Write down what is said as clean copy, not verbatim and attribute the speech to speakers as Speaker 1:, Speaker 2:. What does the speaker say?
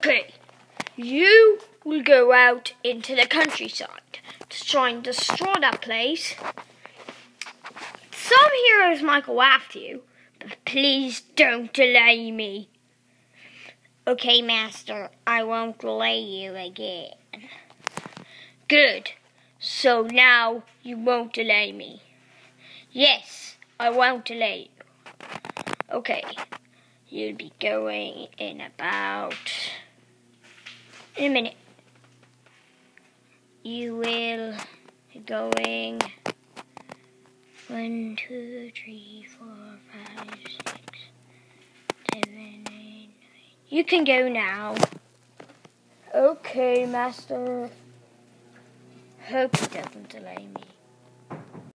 Speaker 1: Okay, you will go out into the countryside to try and destroy that place. Some heroes might go after you, but please don't delay me.
Speaker 2: Okay, Master, I won't delay you again.
Speaker 1: Good. So now you won't delay me. Yes, I won't delay you. Okay, you'll be going in a minute.
Speaker 2: You will be going 1, 2, 3, 4, 5, 6, 7, 8, 9.
Speaker 1: You can go now. Okay, Master. Hope he doesn't delay me.